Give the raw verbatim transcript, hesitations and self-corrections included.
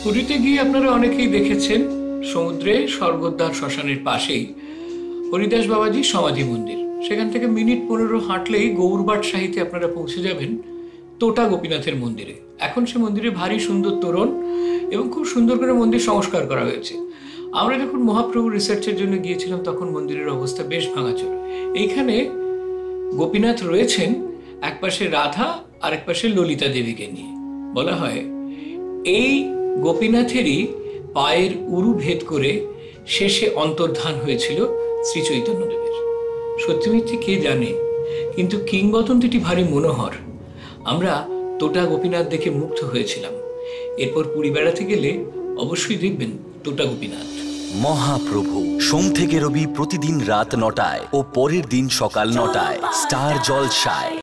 পুরীতে গিয়ে আপনারা অনেকেই দেখেছেন সমুদ্রে স্বর্গদ্বার শ্মশানের পাশেই হরিদাস বাবাজির সমাধি মন্দির। সেখান থেকে মিনিট পনেরো হাঁটলেই গৌরবাট সাহিতে আপনারা পৌঁছে যাবেন তোটা গোপীনাথের মন্দিরে। এখন সে মন্দিরে ভারী সুন্দর তোরণ এবং খুব সুন্দর করে মন্দির সংস্কার করা হয়েছে। আমরা যখন মহাপ্রভু রিসার্চের জন্য গিয়েছিলাম তখন মন্দিরের অবস্থা বেশ ভাঙাচোরা। এইখানে গোপীনাথ রয়েছেন এক পাশে রাধা আর এক পাশে ললিতা দেবীকে নিয়ে। বলা হয় এই গোপীনাথেরই পায়ের উরু ভেদ করে শেষে অন্তর্ধান হয়েছিল শ্রী চৈতন্যদেবের। সত্যি মিথ্যে কে জানে, কিন্তু কিংবদন্তিটি ভারী মনোহর। আমরা তোটা গোপীনাথ দেখে মুগ্ধ হয়েছিলাম। এরপর পুরী বেড়াতে গেলে অবশ্যই দেখবেন তোটা গোপীনাথ। মহাপ্রভু সোম থেকে রবি প্রতিদিন রাত নটায় ও পরের দিন সকাল নটায় স্টার জলসায়।